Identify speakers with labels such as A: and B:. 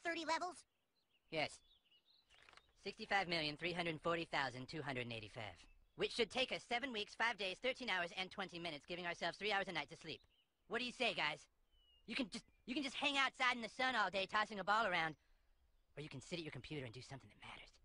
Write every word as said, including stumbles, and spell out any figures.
A: thirty levels?
B: Yes. sixty-five million, three hundred forty thousand, two hundred eighty-five. Which should take us seven weeks, five days, thirteen hours, and twenty minutes, giving ourselves three hours a night to sleep. What do you say, guys? You can just you can just hang outside in the sun all day tossing a ball around, or you can sit at your computer and do something that matters.